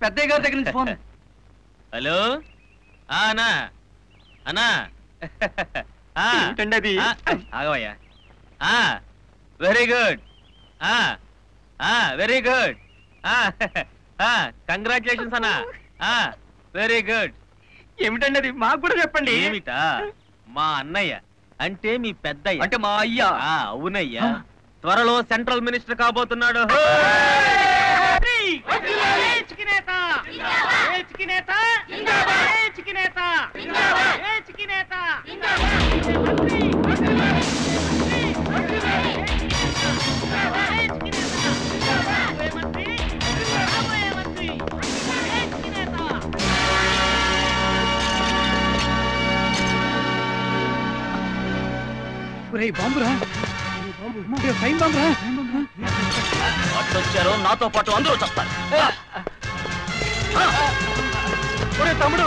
పెద్దయ్య గారి దగ్గర నుంచి ఫోన్. హలో అన్నా అన్నా ఏంటండి అది? ఆగవయ్యా. Very good, very good, congratulations అన్నా. Very good. ఏమిటండి అది? మాకు కూడా చెప్పండి. ఏమిటా? మా అన్నయ్య అంటే మీ పెద్దయ్య అంటే మా అయ్యా. అవునయ్యా, త్వరలో సెంట్రల్ మినిస్టర్ కాబోతున్నాడు. బాంబురా, ఫైన్ బాంబురా. వచ్చారు, నాతో పాటు అందరూ వస్తారు. తమ్ముడు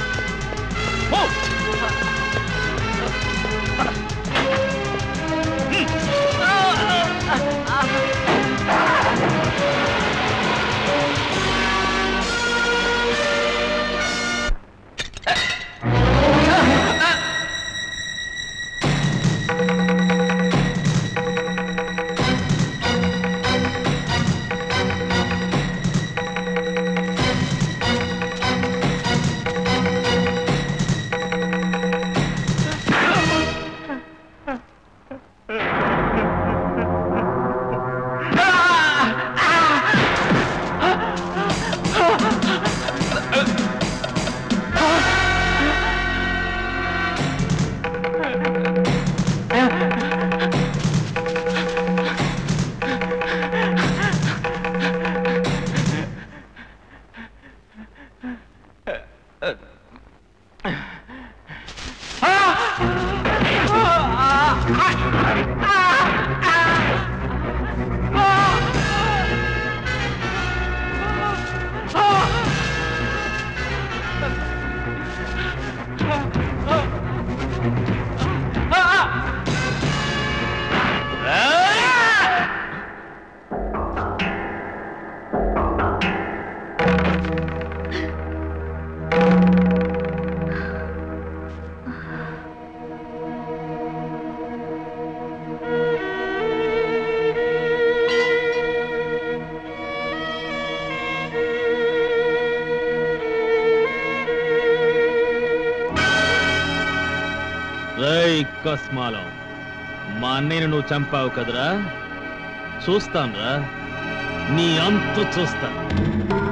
కస్మాలం, మా అన్నయ్యను నువ్వు చంపావు కదరా, చూస్తానురా నీ అంతు చూస్తాను.